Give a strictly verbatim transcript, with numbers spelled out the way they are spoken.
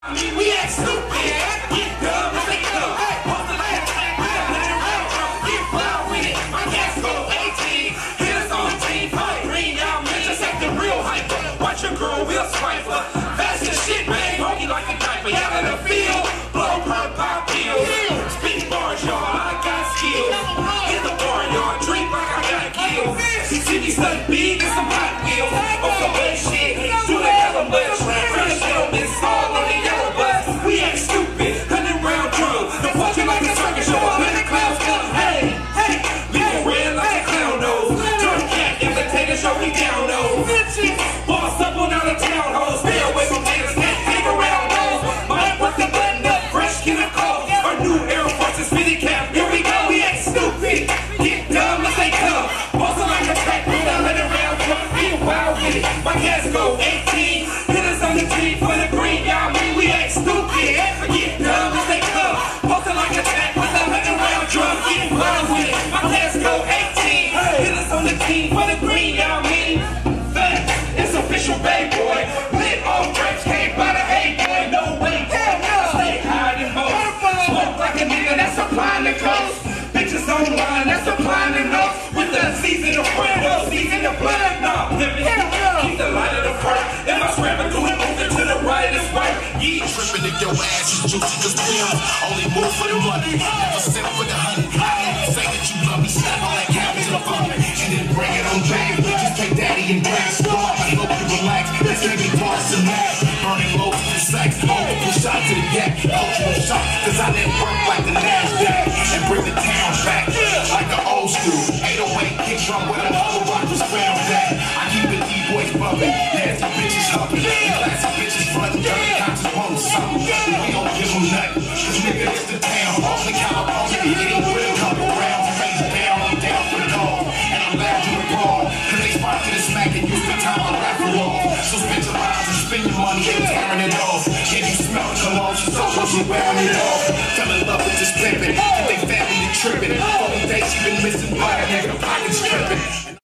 I mean, we act stupid, get dumb as they come. Post the last track, we got let it round from. Get wild with it, my gas go eighteen. Hit us on the team, fight green, y'all man, just act the real hyper. Watch your girl, we'll swipe her. Fast as shit, man, bogey like a diaper. Y'all in the field, blow her pop pills. Spit bars, y'all, I got skills. Hit the bar, y'all, drink like I got kills. See me stuck big and some hot wheels. On some bad shit, do the hella much. Fresh shit on this all on the yellow bus. We ain't stupid, hundred round drum. The function like a circus show, a hundred clowns come. Hey, hey, leave it red like a clown nose. Drunk cat, imitator show, we down nose. Boss up on out of town hoes. Stay away from haters, can't hang around those. Might work the button up, fresh get a call. Our new Air Force is fitted cap, here we go. We ain't stupid, get dumb as they come. Boss up like a track, we got hundred round drum. Be wild with it, my gas go eighteen. Hit us on the team for the green, y'all mean we ain't stupid. Get dumb as they come. Boss up like a track with a hundred round drum. Get wild with it, my gas go eighteen. Hit us on the team for the green, y'all mean. It's official, babe boy. Lit off grapes, came by the hay boy. No way, hell no. Stay high than most. Smoke like a nigga that's supplying the coast. Bitches online, that's supplying the notes. With the season of front row, season of blood. Nah, pimpin'. Keep the light of the park. If I scrap it, do it, move it to the right, it's right. Yeah. Trippin' if your ass is juicy, just film. Only move for the money, never settle for the honey. Say that you love me, snap on that cabbage and fuck me. And then bring it on back. Just take daddy and dance. I hope you relax. Let's get me toss and mash. Burning low to the sex. Multiple shot to the gap. Ultra shot, cause I didn't work like the NASDAQ. And bring the town back like the old school. eight oh eight kick drum with a whole rock was found that. I keep the D-boys bumping. Nasty bitches humping. Classic bitches frontin'. Dirty cops want something. We don't give them nothing. Cause nigga, it's the town. Off the California. Hitting with a couple rounds. Face down. I'm down for the dog. And I'm glad you recall. Cause they spot to the smack and use the time I rap for all. So spend your lives and spend your money and tearing it off. Can you smell the cologne? She's so close, she wearing it off. Fell in love with this pimpin'. Think they family trippin'. forty days she been missing blood. Nigga,